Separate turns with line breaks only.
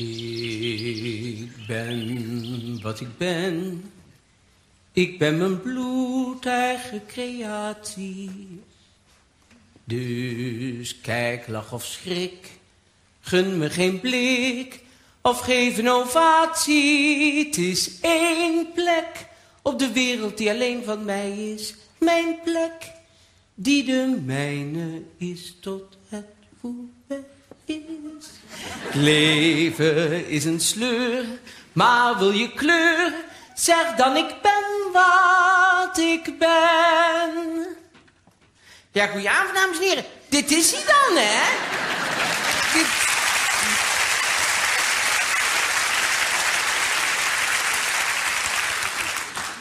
Ik ben wat ik ben. Ik ben mijn bloedeigen creatie. Dus kijk, lach of schrik. Gun me geen blik of geef een ovatie. Het is één plek op de wereld die alleen van mij is. Mijn plek, die de mijne is tot het voelen is. Het leven is een sleur, maar wil je kleur? Zeg dan ik ben wat ik ben. Ja, goedenavond dames en heren. Dit is hij dan, hè?